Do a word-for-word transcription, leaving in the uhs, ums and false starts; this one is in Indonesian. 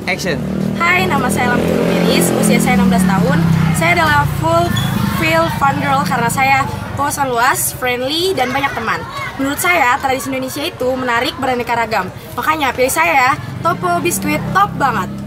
action. Hai, nama saya Lamtu Rumiris, usia saya enam belas tahun. Saya adalah full feel fun girl karena saya wawasan luas, friendly, dan banyak teman. Menurut saya, tradisi Indonesia itu menarik, beraneka ragam. Makanya pilih saya, Topo Biskuit top banget.